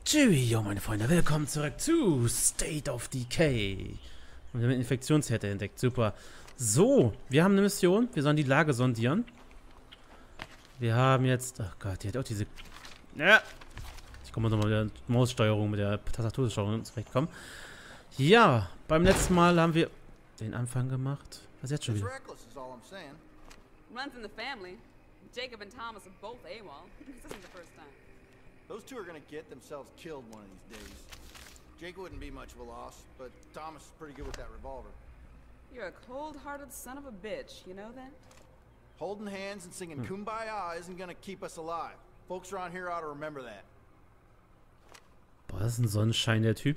Cheerio, meine Freunde, willkommen zurück zu State of Decay. Und wir haben eine Infektionsherde entdeckt, super. So, wir haben eine Mission, wir sollen die Lage sondieren. Wir haben jetzt, ach Gott, die hat auch diese... Ja. Ich komme nochmal mit der Maussteuerung, mit der Tastatursteuerung zurechtkommen. Ja, beim letzten Mal haben wir den Anfang gemacht. Was ist jetzt schon wieder? Runs in the family. Jacob and Thomas are both AWOL. This isn't the first time. Those two are gonna get themselves killed one of these days. Jake wouldn't be much of a loss, but Thomas is pretty good with that revolver. You're a cold-hearted son of a bitch, you know that? Holding hands and singing Kumbaya isn't gonna keep us alive. Folks around here ought to remember that. Boah, das ist ein Sonnenschein, der Typ.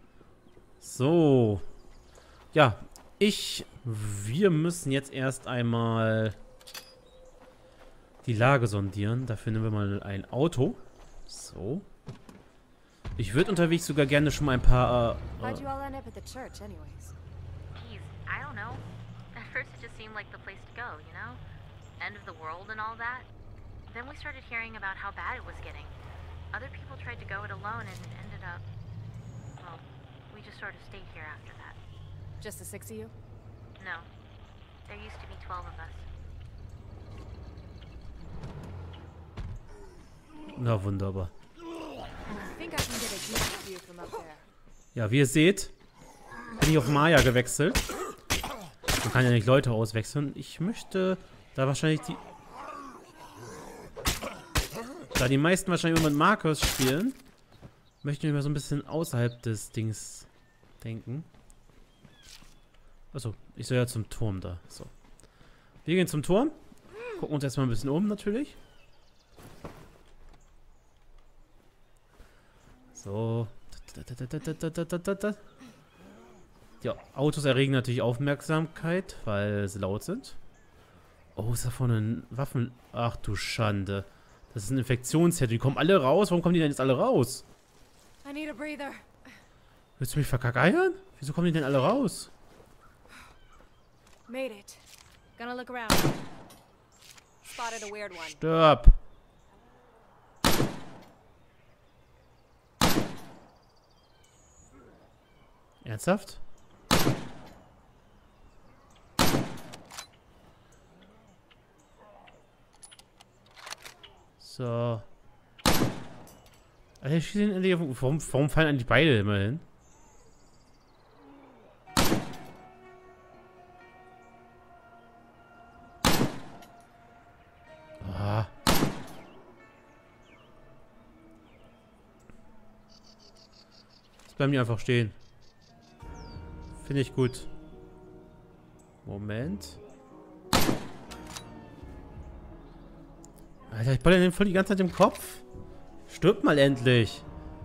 So. Ja, wir müssen jetzt erst einmal die Lage sondieren. Dafür nehmen wir mal ein Auto. So. Ich würde unterwegs sogar gerne schon mal ein paar... How'd you all end up at the church, anyways? Geez, I don't know. At first it just seemed like the place to go, you know? End of the world and all that. Then we started hearing about how bad it was getting. Other people tried to go it alone and ended up... Well, we just sort of stayed here after that. Just the 6 of you? No. There used to be 12 of us. Na, wunderbar. I think I can get a decent view from up there. Ja, wie ihr seht, bin ich auf Maya gewechselt. Man kann ja nicht Leute auswechseln. Ich möchte da wahrscheinlich Da die meisten wahrscheinlich immer mit Markus spielen, möchte ich mir so ein bisschen außerhalb des Dings denken. Achso, ich soll ja zum Turm da. So. Wir gehen zum Turm. Gucken uns erstmal ein bisschen um, natürlich. So. Ja, Autos erregen natürlich Aufmerksamkeit, weil sie laut sind. Oh, ist da vorne ein Waffen... Ach du Schande. Das ist ein Infektionsherd. Die kommen alle raus. Warum kommen die denn jetzt alle raus? I need a breather. Willst du mich verkackeiern? Wieso kommen die denn alle raus? Made it. Gonna look around. Spotted a weird one. Stirb. Ernsthaft? So. Alter, schießen endlich auf... Warum fallen eigentlich beide immer hin? Ah. Jetzt bleiben die einfach stehen. Finde ich gut. Moment. Alter, ich baller den voll die ganze Zeit im Kopf. Stirb mal endlich.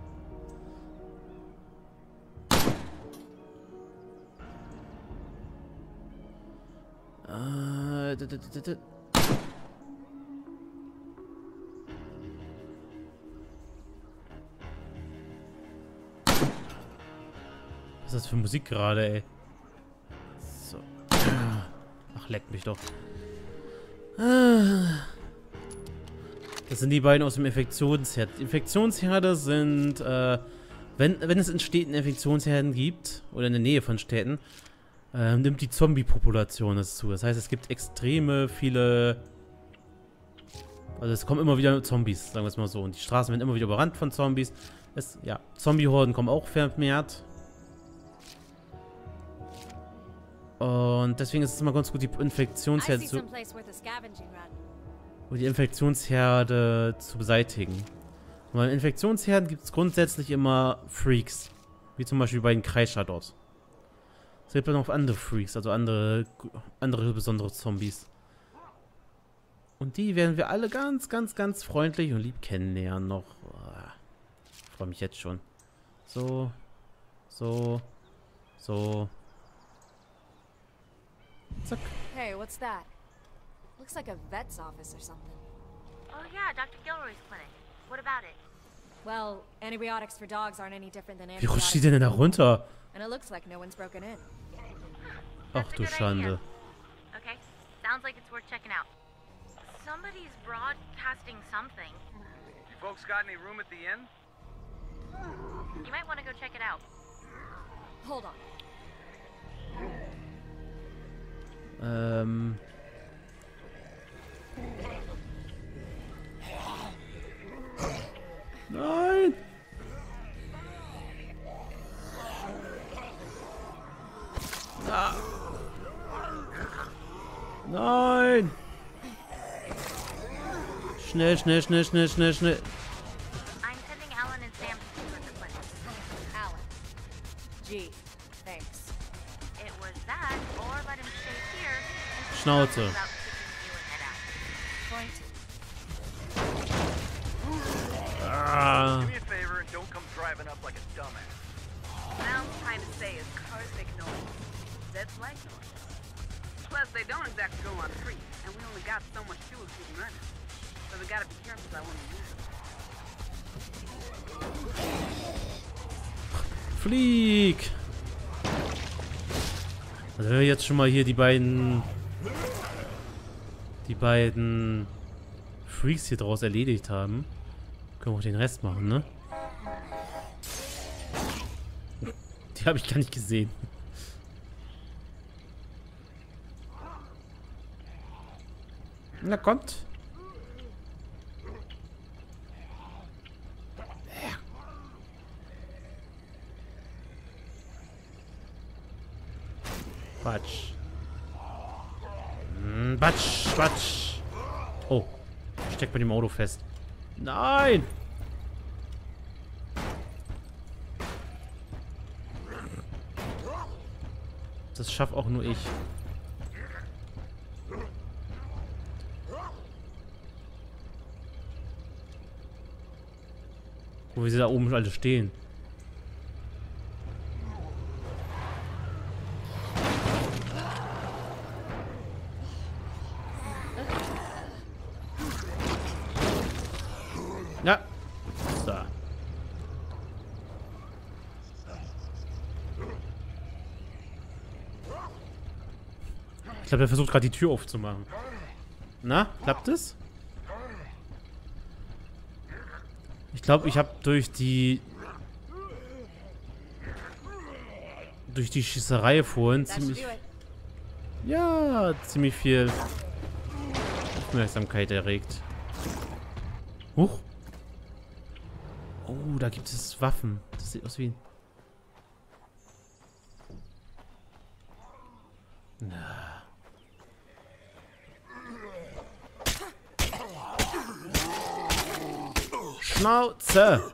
Was ist das für Musik gerade, ey? So. Ach, leck mich doch. Das sind die beiden aus dem Infektionsherd. Infektionsherde sind, wenn es in Städten Infektionsherden gibt, oder in der Nähe von Städten, nimmt die Zombie-Population das zu. Das heißt, es gibt extreme viele... Also es kommen immer wieder Zombies, sagen wir es mal so. Und die Straßen werden immer wieder überrannt von Zombies. Ja, Zombie-Horden kommen auch vermehrt. Und deswegen ist es immer ganz gut, die Infektionsherde zu beseitigen. Und bei Infektionsherden gibt es grundsätzlich immer Freaks. Wie zum Beispiel bei den Kreischer dort. Es gibt dann auch andere Freaks, also andere besondere Zombies. Und die werden wir alle ganz, ganz, ganz freundlich und lieb kennenlernen noch. Ich freue mich jetzt schon. So. So. So. Zack. Hey, what's that? Looks like a vet's office or something. Oh yeah, Dr. Gilroy's clinic. What about it? Well, antibiotics for dogs aren't any different than Wie rutscht die antibiotics. denn da runter? And it looks like no one's broken in. Ach du Schande. Okay, sounds like it's worth checking out. Somebody's broadcasting something. You folks got any room at the inn? You might want to go check it out. Hold on. Nein! Ah. Nein! Schnell, schnell, schnell, schnell, schnell, schnell. I'm sending Alan and Sam to see what the plan is. Alan. Gee, thanks. It was that, or let him stay here and Schnauze. about kicking you and Ed out. Point. Ah. Do me a favor and don't come driving up like a dumbass. What I'm trying to say is cars make noise. That's like noise. Plus, they don't exactly go on free, and we only got so much fuel to keep running. So we gotta be careful that when we use them. Flieg! Also wenn wir jetzt schon mal hier die beiden Freaks hier draus erledigt haben, können wir auch den Rest machen, ne? Die habe ich gar nicht gesehen. Na, kommt. Quatsch. Quatsch, Quatsch. Oh. Steckt bei dem Auto fest. Nein! Das schaffe auch nur ich. Wo sie da oben alle stehen. Ja. So. Ich glaube, er versucht gerade die Tür aufzumachen. Na, klappt es? Ich glaube, ich habe durch die Schießerei vorhin That should ziemlich... do it. Ja, ziemlich viel Aufmerksamkeit erregt. Huch. Oh, da gibt es Waffen. Das sieht aus wie ein... Na. Schnauze!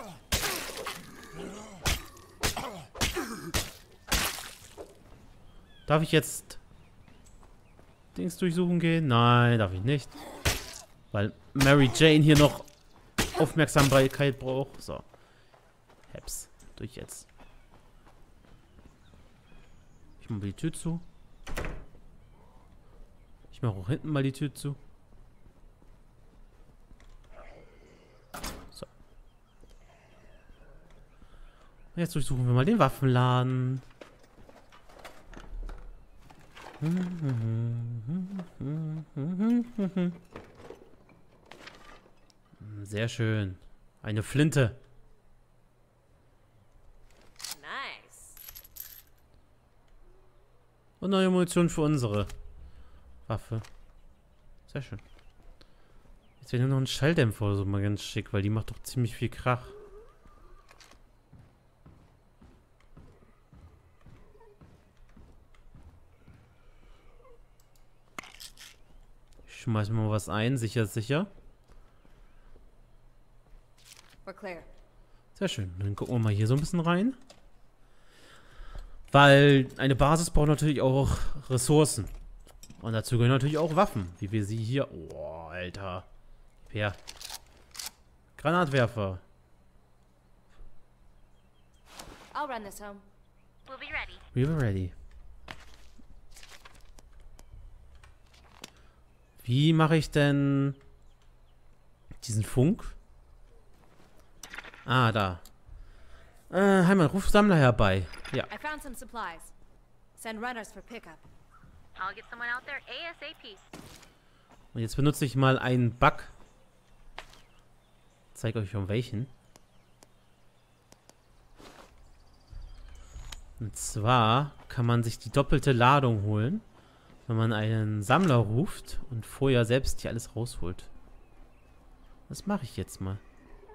Darf ich jetzt Dings durchsuchen gehen? Nein, darf ich nicht. Weil Mary Jane hier noch Aufmerksamkeit braucht. So. Heps. Durch jetzt. Ich mache mal die Tür zu. Ich mache auch hinten mal die Tür zu. So. Und jetzt durchsuchen wir mal den Waffenladen. Sehr schön. Eine Flinte. Nice. Und neue Munition für unsere Waffe. Sehr schön. Jetzt wäre nur noch ein Schalldämpfer oder so mal ganz schick, weil die macht doch ziemlich viel Krach. Ich schmeiß mal was ein. Sicher, sicher. We're clear. Sehr schön. Dann gucken wir mal hier so ein bisschen rein. Weil eine Basis braucht natürlich auch Ressourcen. Und dazu gehören natürlich auch Waffen, wie wir sie hier... Oh, Alter. Per. Granatwerfer. I'll run this home. We'll be ready. We were ready. Wie mache ich denn diesen Funk? Ah, da. Heimann, ruf Sammler herbei. Ja. I found some supplies. Send runners for pickup. I'll get someone out there ASAP. Und jetzt benutze ich mal einen Bug. Zeige euch von welchen. Und zwar kann man sich die doppelte Ladung holen, wenn man einen Sammler ruft und vorher selbst hier alles rausholt. Das mache ich jetzt mal.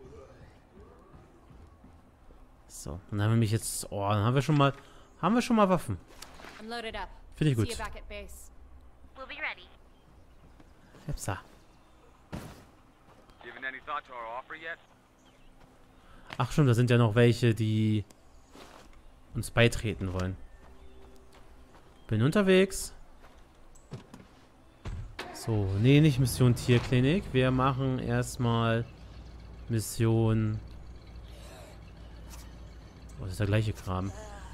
So, dann haben wir nämlich jetzt... Oh, dann haben wir schon mal Waffen. I'm loaded up. Finde ich See gut. you back at base. We'll be ready. Hepsa. Given any thought to our offer yet? Ach schon, da sind ja noch welche, die uns beitreten wollen. Bin unterwegs. So, nee, nicht Mission Tierklinik. Wir machen erstmal Mission... Oh, das ist der gleiche Kram.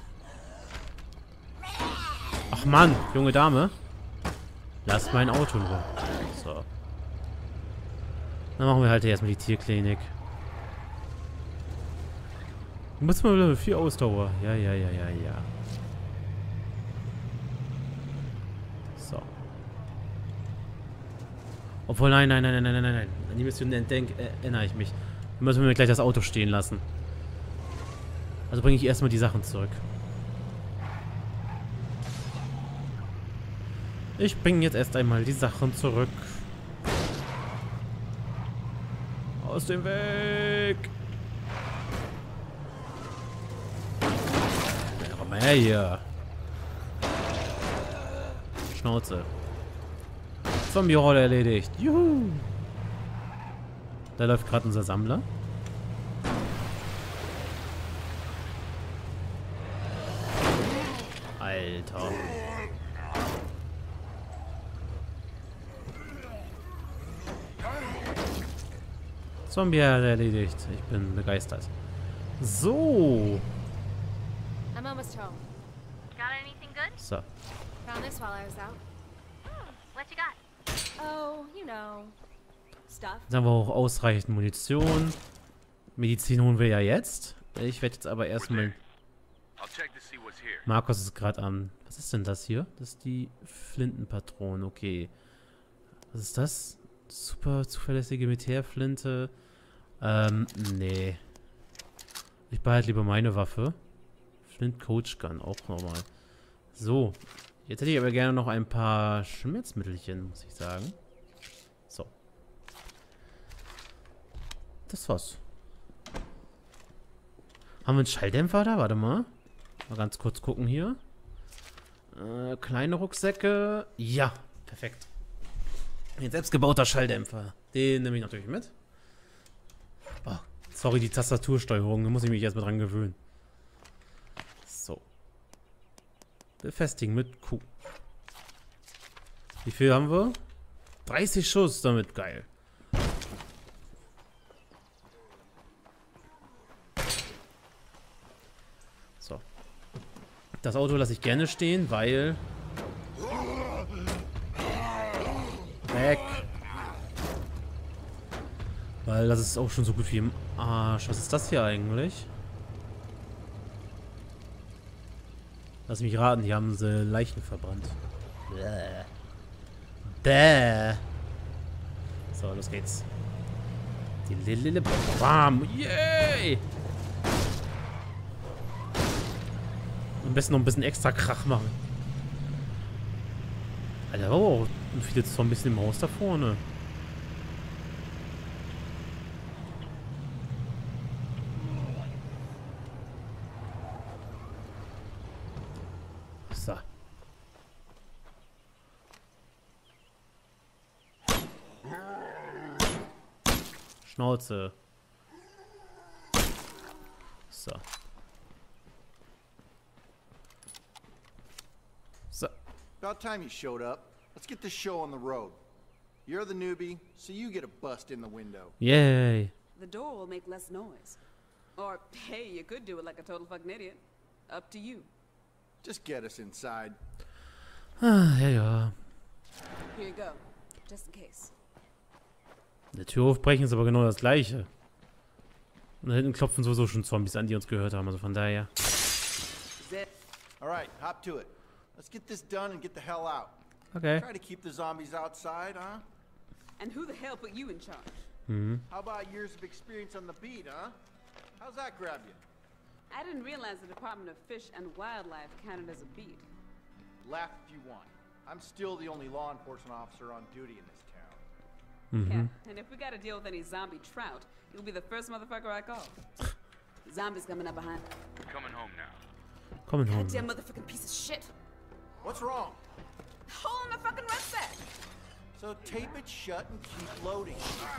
Ach Mann, junge Dame. Lass mein Auto in Ruhe. So. Dann machen wir halt erstmal die Tierklinik. Muss man wieder 4 Ausdauer. Ja. So. Obwohl, nein. An die Mission erinnere ich mich. Dann müssen wir gleich das Auto stehen lassen. Also bringe ich erstmal die Sachen zurück. Ich bringe jetzt erst einmal die Sachen zurück. Aus dem Weg! Ja, komm mal her hier. Schnauze. Zombie-Rolle erledigt. Juhu! Da läuft gerade unser Sammler. Alter. Zombie erledigt. Ich bin begeistert. So. I'm almost home. Got anything good? So. Found this while I was out. What you got? Oh, you know. Stuff. Jetzt haben wir auch ausreichend Munition. Medizin holen wir ja jetzt. Ich werde jetzt aber erstmal... I'll check to see what's here. Markus ist gerade am... Was ist denn das hier? Das ist die Flintenpatrone. Okay. Was ist das? Super zuverlässige Militärflinte. Nee. Ich behalte lieber meine Waffe. Flint Coach Gun, auch nochmal. So. Jetzt hätte ich aber gerne noch ein paar Schmerzmittelchen, muss ich sagen. So. Das war's. Haben wir einen Schalldämpfer da? Warte mal. Mal ganz kurz gucken hier. Kleine Rucksäcke. Ja, perfekt. Ein selbstgebauter Schalldämpfer. Den nehme ich natürlich mit. Oh, sorry, die Tastatursteuerung. Da muss ich mich erstmal dran gewöhnen. So. Befestigen mit Q. Wie viel haben wir? 30 Schuss damit. Geil. So. Das Auto lasse ich gerne stehen, weil... Weg. Weil das ist auch schon so gut wie im Arsch. Was ist das hier eigentlich? Lass mich raten, hier haben sie Leichen verbrannt. Bäh. So, los geht's. Die Lille Bam. Yay! Am besten noch ein bisschen extra Krach machen. Alter, oh, und viele Zombies im Haus da vorne. So. Schnauze. So. So. About time you showed up. Let's get this show on the road. You're the newbie, so you get a bust in the window. Yay. The door will make less noise. Or, hey, you could do it like a total fucking idiot. Up to you. Just get us inside. Ah, ja. Here you go. Just in case. Der Tür aufbrechen ist aber genau das gleiche. Und da hinten klopfen sowieso schon Zombies an, die uns gehört haben. Also von daher. Alright, hop to it. Let's get this done and get the hell out. Okay. Try to keep the zombies outside, huh? And who the hell put you in charge? Mhm. How about years of experience on the beat, huh? How's that grab you? I didn't realize the Department of Fish and Wildlife counted as a beat. Laugh if you want. I'm still the only law enforcement officer on duty in this town. Yeah, and if we gotta deal with any zombie trout, you'll be the first motherfucker I call. Zombies coming up behind. Coming home now. Kommen home. Goddamn motherfucking piece of shit. What's wrong? Hole in my fucking rucksack. So tape it shut and keep loading.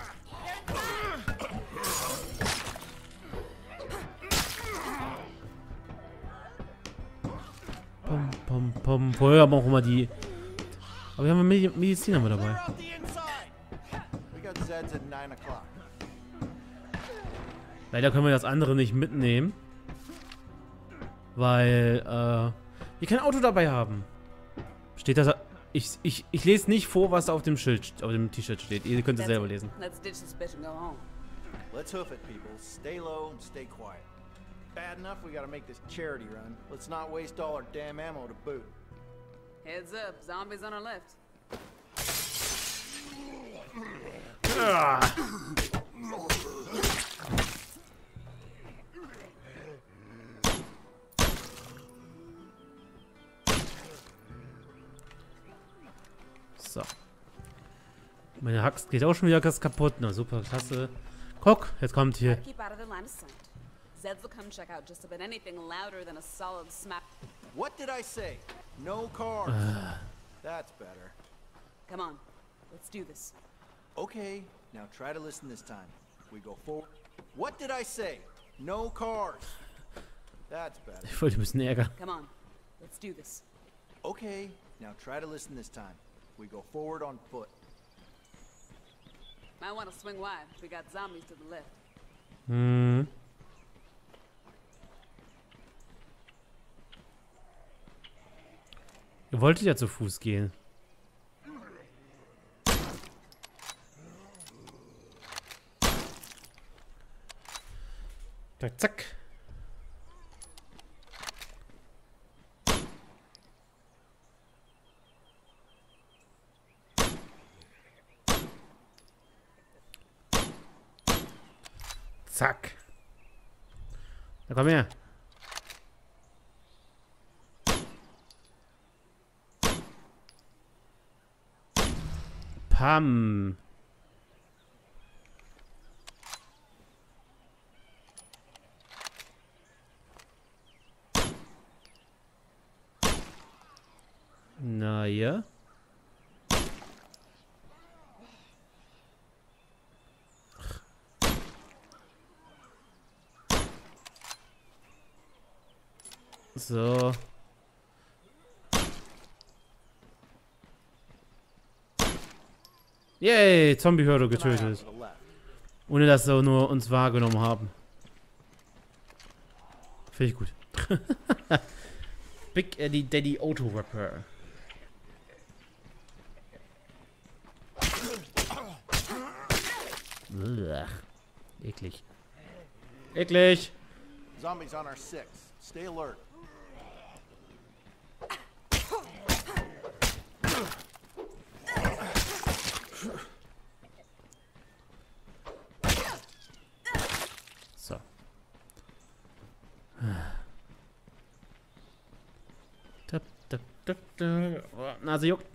Pum, pum, pum. Vorher haben wir auch immer die... Aber wir haben Medizin haben wir dabei. Clear out the inside. We got Zeds at 9 o'clock. Leider können wir das andere nicht mitnehmen. Weil, wir kein Auto dabei haben. Steht das... Ich lese nicht vor, was da auf dem Schild, auf dem T-Shirt steht. Ihr könnt es selber lesen. Let's ditch this bitch and go home. Let's hoof it, people. Stay low and stay quiet. Bad enough we gotta make this charity run. Let's not waste all our damn ammo to boot. Heads up, zombies on our left. So. Meine Hax geht auch schon wieder ganz kaputt. Na super, klasse. Guck, jetzt kommt hier. Keep out of the line of sight. Zeds will come check out just about anything louder than a solid smack. What did I say? No cars. That's better. Come on, let's do this. Okay, now try to listen this time. We go forward. What did I say? No cars. That's better. Ich wollte ein bisschen ärgern. Come on, let's do this. Okay, now try to listen this time. We go forward on foot. Might want to swing wide. We got zombies to the left. Hm. Ihr wolltet ja zu Fuß gehen. Zack, zack. Zack. Na komm her. Pam. Na ja. So. Yay, Zombie-Hürde getötet. Ohne dass sie nur uns wahrgenommen haben. Finde ich gut. Big Eddie Daddy Auto Rapper. Eklig. Eklig. Zombies on our 6. Stay alert. So. Oh, Nase juckt.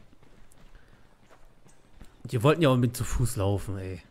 Die wollten ja auch mit zu Fuß laufen, ey.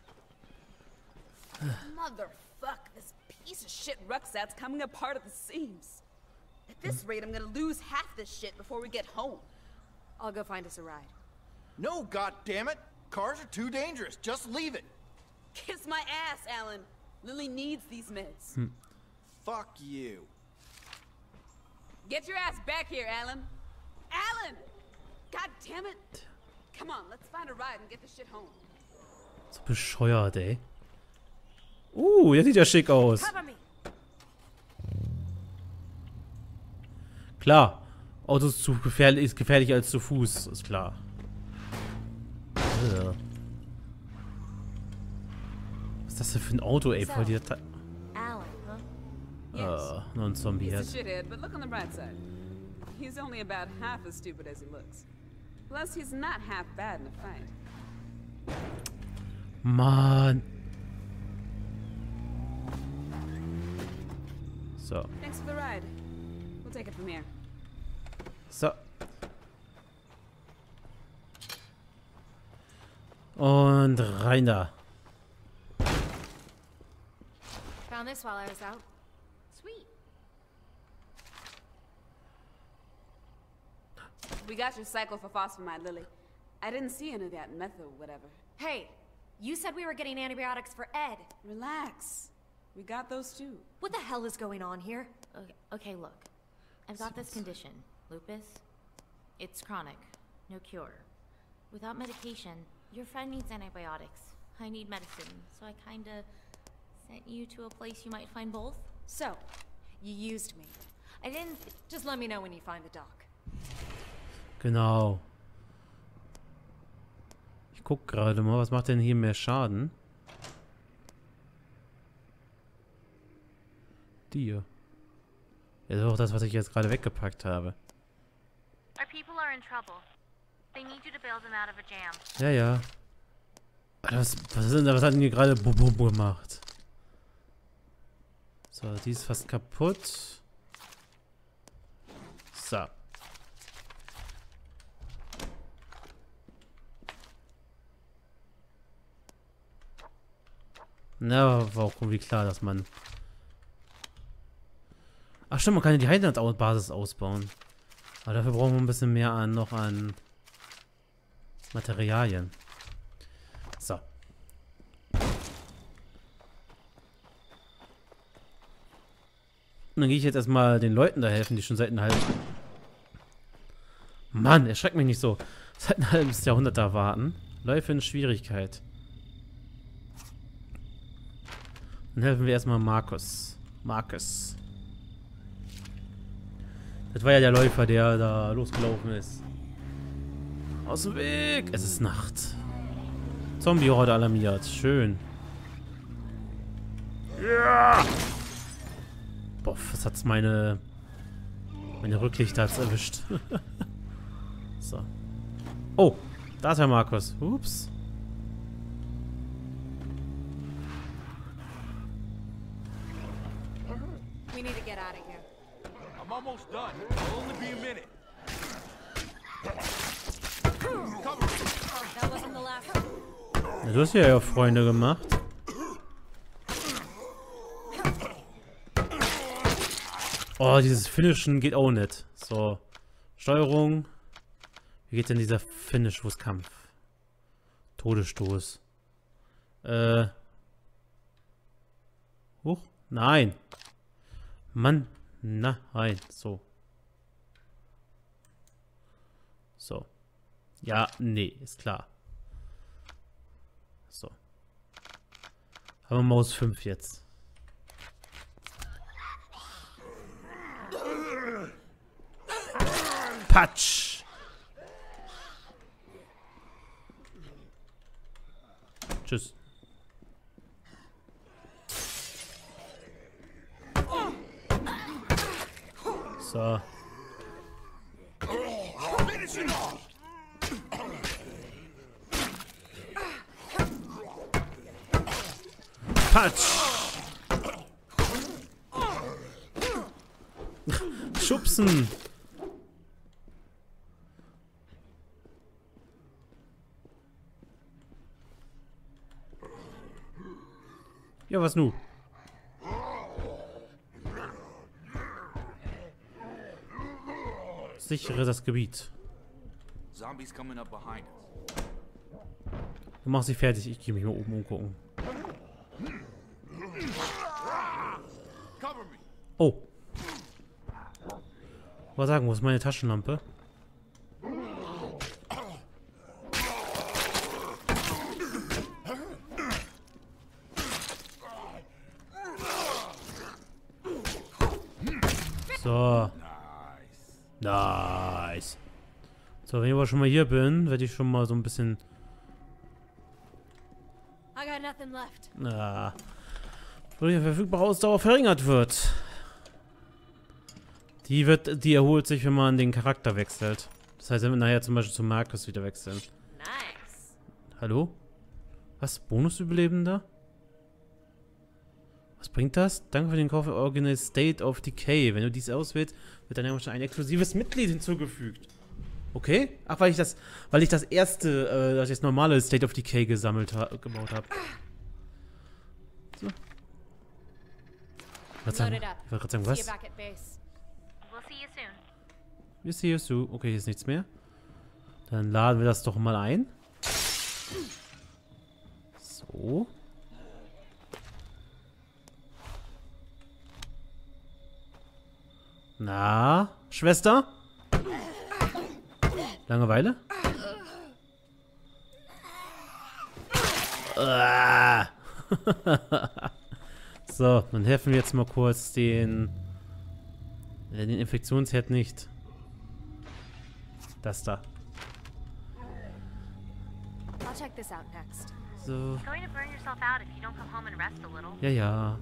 Motherfuck, this piece of shit rucksack's coming apart at the seams. At this rate, I'm gonna lose half this shit before we get home. I'll go find us a ride. No, goddammit! Cars are too dangerous. Just leave it. Kiss my ass, Alan. Lily needs these meds. Fuck you. Get your ass back here, Alan. Alan! God damn it. Come on, let's find a ride and get this shit home. So bescheuert, ey. Der sieht ja schick aus. Cover me. Klar. Autos ist gefährlicher als zu Fuß, ist klar. Was ist das denn für ein Auto, ey? Voll dieser Alan, huh? noch ein Zombie He's a hat. shithead, but look on the bright side. He's only about half as stupid as he looks. Plus, he's not half bad in a fight. Mann. So. Thanks for the ride. We'll take it from here. So. Und rein da. Found this while I was out. Sweet. We got your cyclophosphamide, Lily. I didn't see any of that meth or whatever. Hey, you said we were getting antibiotics for Ed. Relax. We got those too. What the hell is going on here? Okay, look. I've got this condition, lupus. It's chronic, no cure. Without medication, your friend needs antibiotics. I need medicine, so I kinda sent you to a place you might find both. So, you used me. I didn't. Just let me know when you find the doc. Genau. Ich guck gerade mal, was macht denn hier mehr Schaden? Dir. Ja, das ist auch das, was ich jetzt gerade weggepackt habe. Our people are in trouble. They need you to bail them out of a jam. Ja, ja. Alter, was hat denn hier gerade Bum gemacht? So, die ist fast kaputt. So. Na, war auch irgendwie klar, dass man... Ach stimmt, man kann ja die Heimatbasis ausbauen. Aber dafür brauchen wir ein bisschen mehr noch an Materialien. So. Und dann gehe ich jetzt erstmal den Leuten da helfen, die schon seit einem halben... Mann, erschreckt mich nicht so. Seit einem halben Jahrhundert da warten. Läufe in Schwierigkeit. Dann helfen wir erstmal Markus. Markus. Das war ja der Läufer, der da losgelaufen ist. Aus dem Weg! Es ist Nacht. Zombie-Horde alarmiert. Schön. Ja! Boah, was hat's meine Rücklichter hat's erwischt. So. Oh, da ist Herr Markus. Ups. We need to get out of here. I'm almost done. It'll only be a minute. That wasn't the last one. Ja, du hast ja Freunde gemacht. Oh, dieses Finishen geht auch nicht. So. Steuerung. Wie geht denn dieser Finish-Kampf? Todesstoß. Huch. Nein. Mann. Nein. So. So. Ja, nee, ist klar. So. Haben wir Maus 5 jetzt. Patsch! Tschüss. So. Patsch! Schubsen! Ja, was nu? Sichere das Gebiet. Zombies coming up behind us. Du machst sie fertig, ich gehe mich mal oben umgucken. Cover me. Oh. Was sagen, wo ist meine Taschenlampe? So. Nice. So, wenn ich aber schon mal hier bin, werde ich schon mal so ein bisschen... I got nothing left. Wo die verfügbare Ausdauer verringert wird. Die erholt sich, wenn man den Charakter wechselt. Das heißt, wenn wir nachher zum Beispiel zu Markus wieder wechseln. Nice. Hallo? Was? Bonusüberlebender? Was bringt das? Danke für den Kauf der Original State of Decay. Wenn du dies auswählst, wird dann schon ein exklusives Mitglied hinzugefügt. Okay? Ach, weil ich das erste, das normale State of Decay gebaut habe. So. Ich wollte gerade sagen, was? We'll see you soon. Wir sehen es so. Okay, hier ist nichts mehr. Dann laden wir das doch mal ein. So. Na, Schwester? Langeweile? So, dann helfen wir jetzt mal kurz den Infektionsherd nicht. Das da. I'll check this out next. So. You're going to burn yourself out if you don't come home and rest a little. Ja, ja.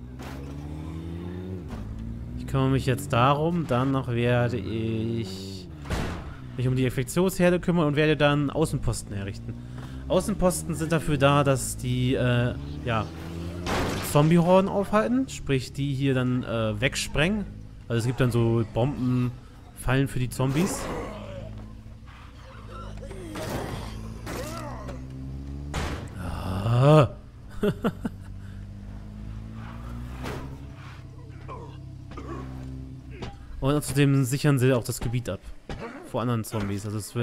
Ich kümmere mich jetzt darum. Danach werde ich mich um die Infektionsherde kümmern und werde dann Außenposten errichten. Außenposten sind dafür da, dass die, ja, Zombie-Horden aufhalten. Sprich, die hier dann wegsprengen. Also es gibt dann so Bombenfallen für die Zombies. Ah. Und außerdem sichern sie auch das Gebiet ab. Vor anderen Zombies. Also es wird...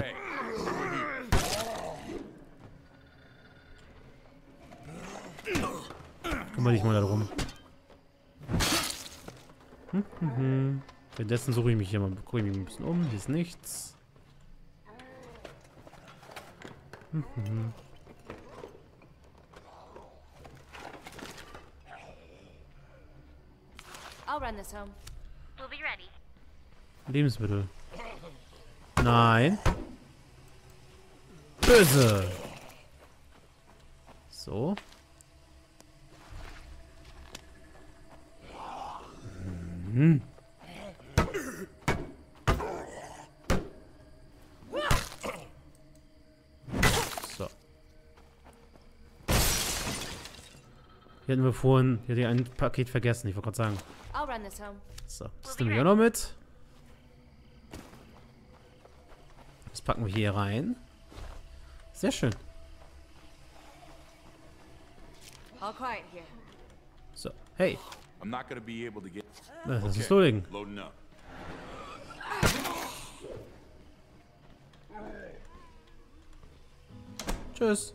Kümmere dich mal darum. Währenddessen suche ich mich hier mal, gucke ich mich ein bisschen um. Hier ist nichts. I'll run this home. We'll be ready. Lebensmittel. Nein. Böse. So. So. Hier hatten wir vorhin hier ein Paket vergessen, ich wollte gerade sagen. I'll run this home. So, das nehmen wir auch noch mit. Das packen wir hier rein. Sehr schön. All quiet here. So, hey. I'm not gonna be able to get. Das ist loading. Loading up. Tschüss.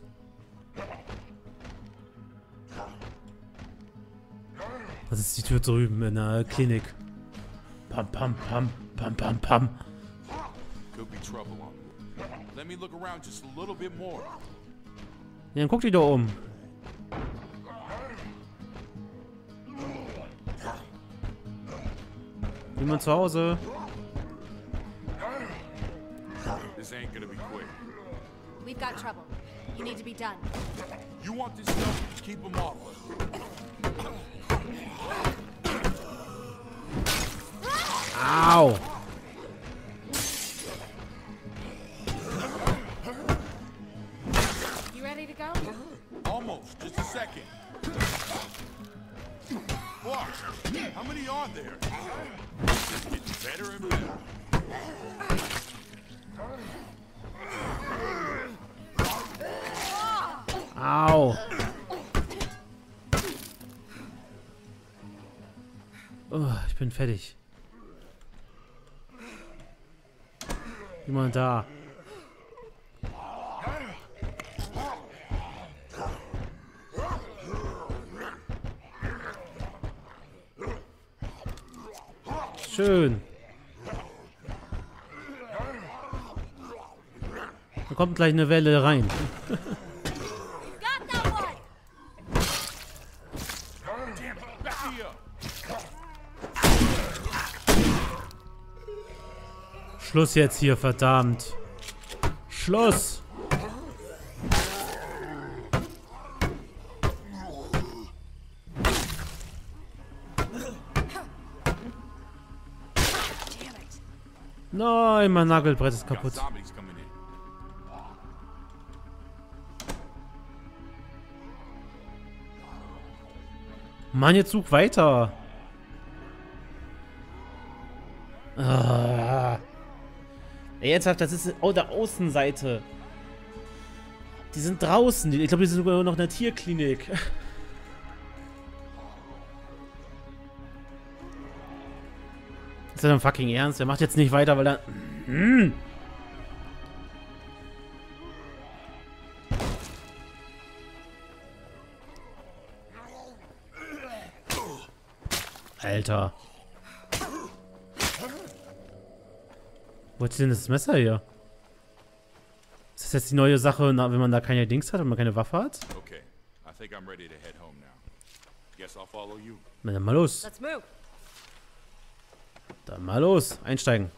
Was ist die Tür drüben in der Klinik? Pam, pam, pam, pam, pam, pam. Could be trouble on. Let me look around just a little bit more. Ja, dann guck dich doch um. Niemand zu Hause. This ain't gonna be quick. We've got trouble. You need to be done. You want this stuff? Keep them off. Au. You ready to go? Almost. Just a second. Watch. How many are there? This is getting better and better. Au. Oh, ich bin fertig. Jemand da. Schön. Da kommt gleich eine Welle rein. Got that one! Damn it. Back me up. Schluss jetzt hier, verdammt. Schluss. Nein, mein Nagelbrett ist Got kaputt. zombies coming in. Mann, jetzt such weiter. Ah. Ey, ernsthaft, das ist auf der Außenseite. Die sind draußen. Ich glaube, die sind sogar noch in der Tierklinik. Ist das denn fucking ernst? Der macht jetzt nicht weiter, weil er... Alter. Wo ist denn das Messer hier? Ist das jetzt die neue Sache, wenn man da keine Dings hat, wenn man keine Waffe hat? Okay, I think I'm ready to head home now. Guess I'll follow you. Na dann mal los. Let's move. Dann mal los. Einsteigen.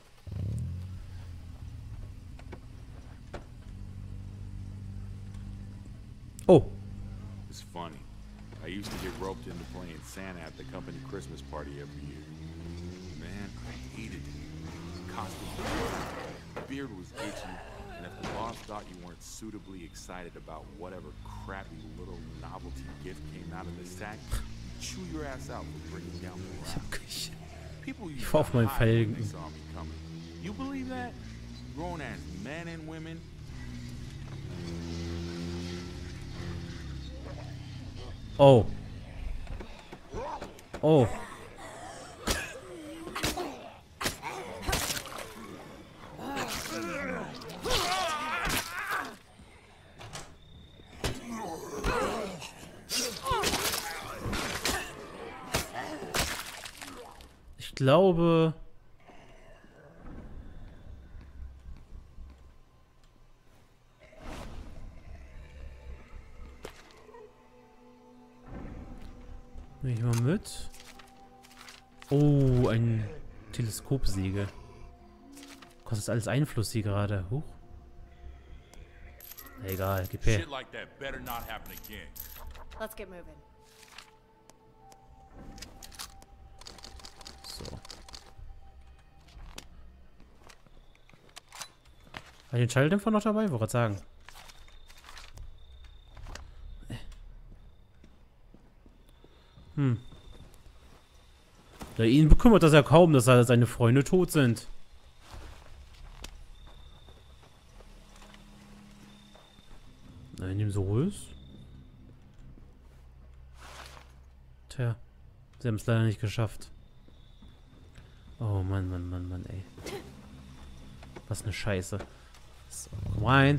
Oh. It's funny. I used to get roped into playing Santa at the company Christmas party every year. Man, I hated it. Costume beard was itchy, and if the boss thought you weren't suitably excited about whatever crappy little novelty gift came out of the sack, you'd chew your ass out for bringing down the wrath. People used to auf meinen hide when Felgen. they saw me coming. You believe that? Grown ass men and women. Oh. Oh. Ich glaube... Nehme ich mal mit. Oh, ein Teleskopsäge. Kostet alles Einfluss hier gerade. Huch. Egal, gib her. Shit like that better not happen again. Let's get moving. So. Habe ich den Schalldämpfer noch dabei? Wollte gerade sagen. Ja, ihn bekümmert das ja kaum, dass seine Freunde tot sind. Wenn ihm so ist. Tja, sie haben es leider nicht geschafft. Oh Mann, Mann, Mann, Mann, ey. Was eine Scheiße. So, komm rein.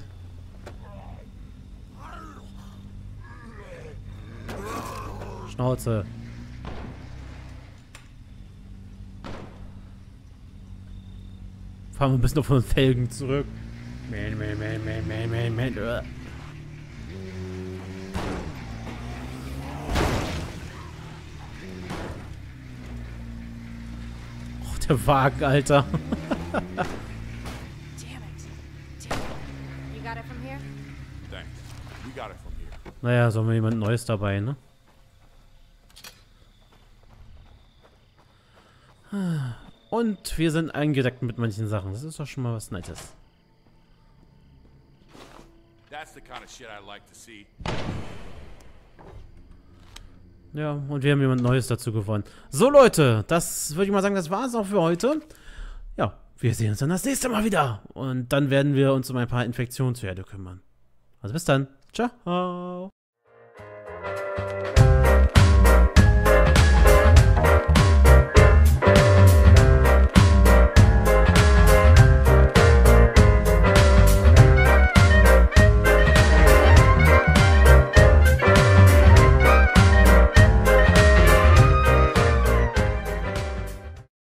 Schnauze. Fahren wir ein bisschen auf den Felgen zurück. Man. Oh, der Wagen, Alter. Damn it. You got it from here? Thanks. We got it from here. Naja, so haben wir jemand Neues dabei, ne? Und wir sind eingedeckt mit manchen Sachen. Das ist doch schon mal was Nettes. That's the kind of shit I like to see. Ja, und wir haben jemand Neues dazu gewonnen. So, Leute, das würde ich mal sagen, das war es auch für heute. Ja, wir sehen uns dann das nächste Mal wieder. Und dann werden wir uns um ein paar Infektionsherde kümmern. Also bis dann. Ciao.